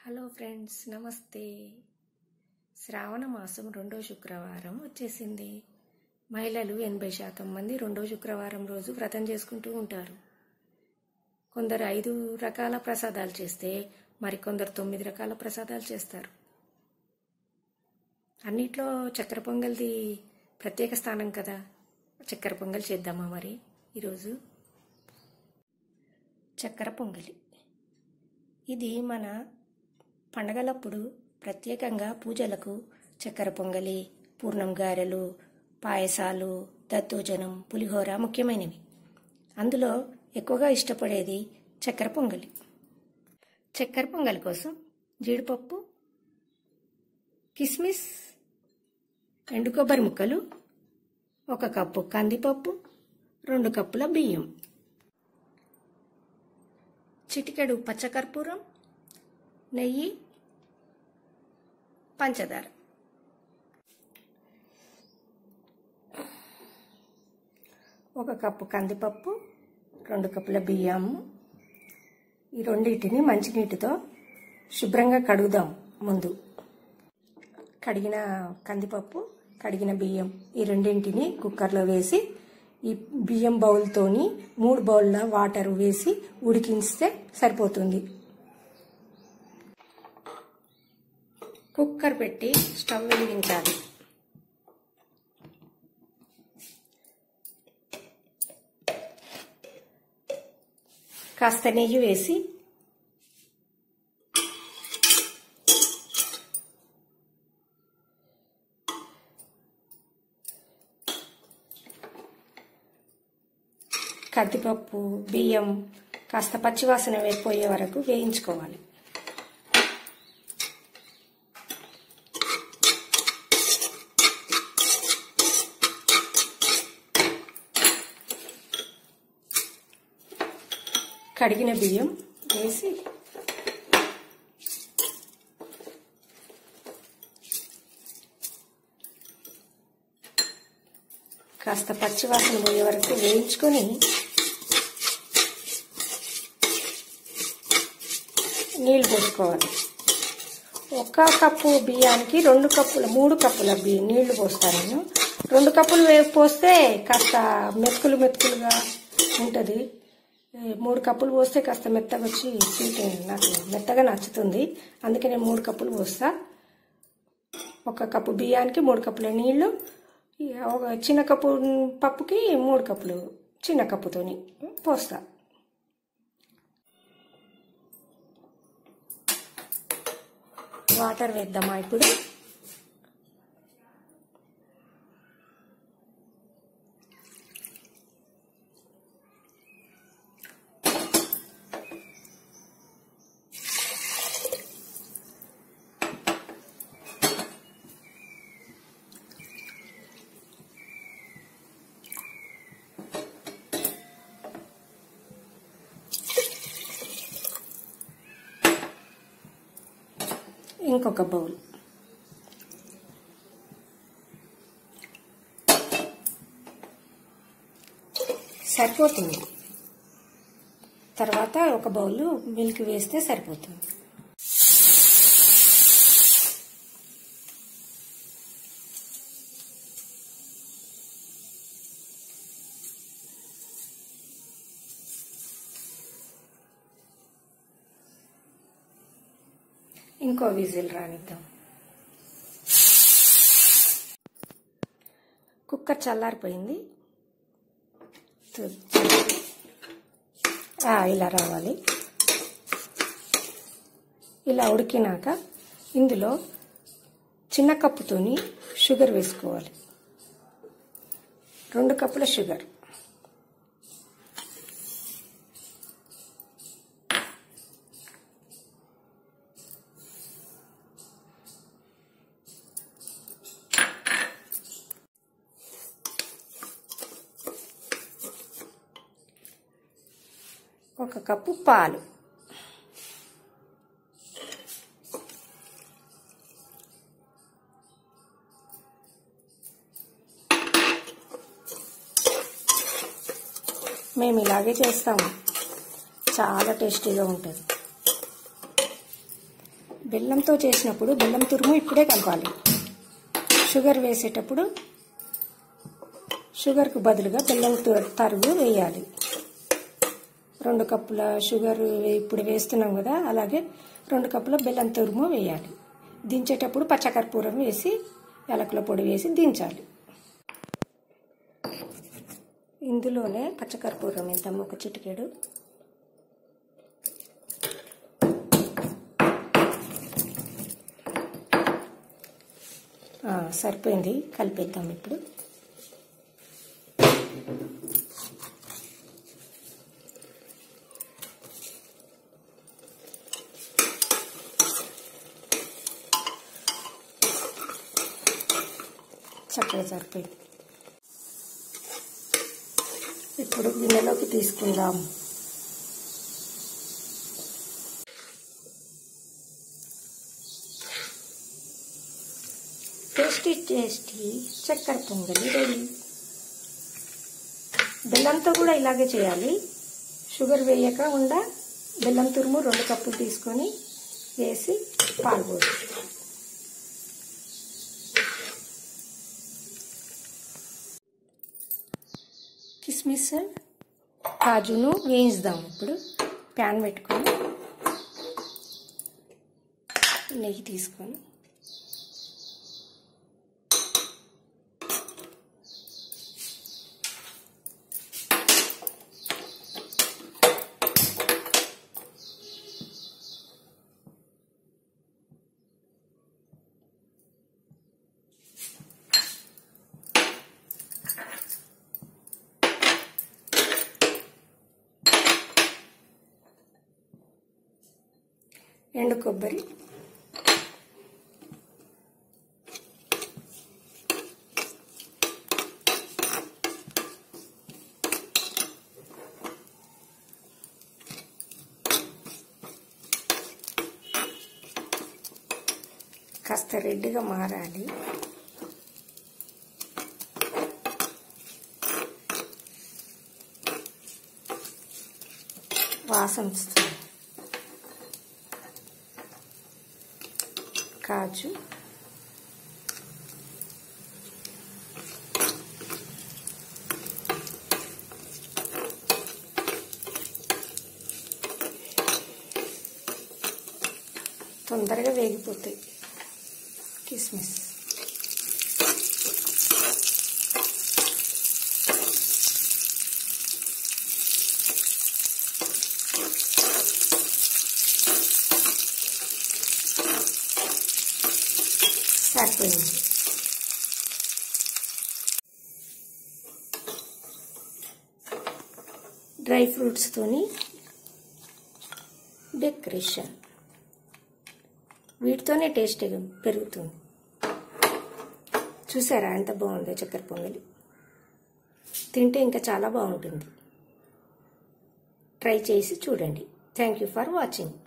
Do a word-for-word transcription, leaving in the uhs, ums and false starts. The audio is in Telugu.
హలో ఫ్రెండ్స్, నమస్తే. శ్రావణ మాసం రెండో శుక్రవారం వచ్చేసింది. మహిళలు ఎనభై శాతం మంది రెండో శుక్రవారం రోజు వ్రతం చేసుకుంటూ ఉంటారు. కొందరు ఐదు రకాల ప్రసాదాలు చేస్తే మరికొందరు తొమ్మిది రకాల ప్రసాదాలు చేస్తారు. అన్నిట్లో చక్కెర పొంగల్ది ప్రత్యేక స్థానం కదా. చక్కెర పొంగల్ చేద్దామా మరి ఈరోజు? చక్కెర పొంగలి ఇది మన పండగలప్పుడు ప్రత్యేకంగా పూజలకు చక్కెర పొంగలి, పూర్ణం గారెలు, పాయసాలు, దద్దోజనం, పులిహోర ముఖ్యమైనవి. అందులో ఎక్కువగా ఇష్టపడేది చక్కెర పొంగలి. చక్కెర పొంగలి కోసం జీడిపప్పు, కిస్మిస్, ఎండు కొబ్బరి ముక్కలు, ఒక కప్పు కందిపప్పు, రెండు కప్పుల బియ్యం, చిటికెడు పచ్చకర్పూరం, నెయ్యి, పంచదార. ఒక కప్పు కందిపప్పు, రెండు కప్పుల బియ్యం. ఈ రెండింటిని మంచినీటితో శుభ్రంగా కడుగుదాం. ముందు కడిగిన కందిపప్పు, కడిగిన బియ్యం ఈ రెండింటిని కుక్కర్లో వేసి ఈ బియ్యం బౌల్తోని మూడు బౌల్ల వాటర్ వేసి ఉడికిస్తే సరిపోతుంది. కుక్కర్ పెట్టి స్టవ్ వెలిగించాలి. కాస్త నెయ్యి వేసి కందిపప్పు, బియ్యం కాస్త పచ్చివాసన పోయే వరకు వేయించుకోవాలి. కడిగిన బియ్యం వేసి కాస్త పచ్చివాసన పోయే వరకు వేయించుకొని నీళ్ళు పోసుకోవాలి. ఒక కప్పు బియ్యానికి రెండు కప్పుల మూడు కప్పుల బియ్యం నీళ్లు పోస్తాను నేను. రెండు కప్పులు వేసి పోస్తే కాస్త మెతుకులు మెతుకులుగా ఉంటుంది. మూడు కప్పులు పోస్తే కాస్త మెత్తగా వచ్చి స్వీట్ నాకు మెత్తగా నచ్చుతుంది. అందుకే నేను మూడు కప్పులు పోస్తా. ఒక కప్పు బియ్యానికి మూడు కప్పుల నీళ్లు, ఒక చిన్న కప్పు పప్పుకి మూడు కప్పులు చిన్న కప్పుతోని పోస్తా. వాటర్ వేద్దామా ఇప్పుడు? ఇంకొక బౌల్ సరిపోతుంది. తర్వాత ఒక బౌల్ మిల్క్ వేస్తే సరిపోతుంది. ఇంకో విజిల్ రానిద్దాం. కుక్కర్ చల్లారిపోయింది. ఇలా రావాలి. ఇలా ఉడికినాక ఇందులో చిన్న కప్పుతోని షుగర్ వేసుకోవాలి. రెండు కప్పుల షుగర్, ఒక కప్పు పాలు, మేము ఇలాగే చేస్తాము. చాలా టేస్టీగా ఉంటుంది. బెల్లంతో చేసినప్పుడు బెల్లం తురుము ఇప్పుడే కలపాలి. షుగర్ వేసేటప్పుడు షుగర్కు బదులుగా బెల్లం తరుగు వేయాలి. రెండు కప్పుల షుగర్ ఇప్పుడు వేస్తున్నాం కదా, అలాగే రెండు కప్పుల బెల్లం తురుము వేయాలి. దించేటప్పుడు పచ్చకర్పూరం వేసి యాలకుల పొడి వేసి దించాలి. ఇందులోనే పచ్చకర్పూరం వేద్దాం, ఒక చిటికెడు. సరిపోయింది, కలిపేద్దాం ఇప్పుడు. చక్కగా సరిపోయింది. ఇప్పుడు గిన్నెలోకి తీసుకుందాం. టేస్టీ టేస్టీ చక్కెర పొంగలి రెడీ. బెల్లంతో కూడా ఇలాగే చేయాలి. షుగర్ వేయకుండా బెల్లం తురుము రెండు కప్పులు తీసుకొని వేసి పాలు పోసి కిస్మిస్ కాజును వేయించుదాం. ఇప్పుడు ప్యాన్ పెట్టుకొని నెయ్యి తీసుకొని ఎండు కొబ్బరి, కాస్త రెడ్గా మారాలి. వాసన వస్తుంది. కాజు, తొందరగా వేగిపోతాయి. కిస్మిస్, సరిపోయింది. డ్రై ఫ్రూట్స్తోని డెకరేషన్, వీటితోనే టేస్ట్ పెరుగుతుంది. చూసారా ఎంత బాగుందో చక్కెర పొంగలి. తింటే ఇంకా చాలా బాగుంటుంది. ట్రై చేసి చూడండి. Thank you for watching.